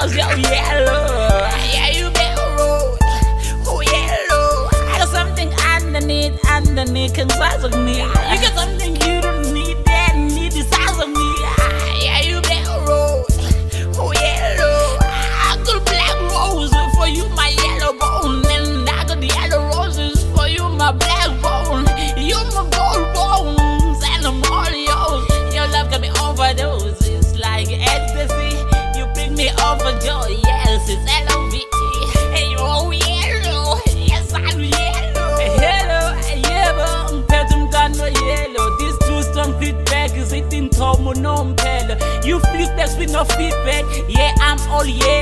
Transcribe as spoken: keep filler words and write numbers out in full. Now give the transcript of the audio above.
cause you're yellow. Yeah, you better roll. Oh, yellow. I got something underneath, underneath inside of me. You got something you don't need, that need the size of me. Yeah, you better roll. Oh, yellow. I got black rose for you, my yellow bone. And I got the yellow roses for you, my black bone. You're my gold bones, and I'm all yours. Your love got me overdose. It's like ecstasy. You pick me up for joy. Yes, it's L O V E. Hey, oh, yellow. Yes, I'm yellow. Hello, yellow. Petum Dano yellow. This two strong feedback is hitting Tomo no impel. You flip back with no feedback. Yeah, I'm all yellow.